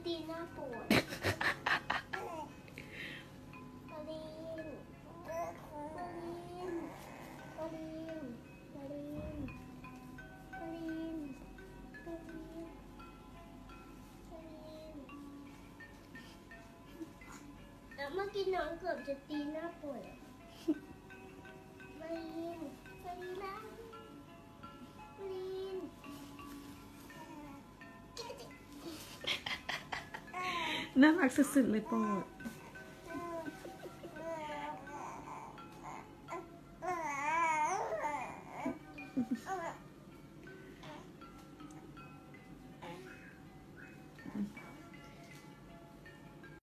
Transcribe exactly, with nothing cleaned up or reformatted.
ตีหน้าปวดปาลีนปาลีนปาลีนปาลีนปาลีนปาลีนปาลีนแล้วเมื่อกี้น้องเกือบจะตีหน้าปวดปาลีนปาลีนนะปาลีนน่ารักสุดๆเลยโปรด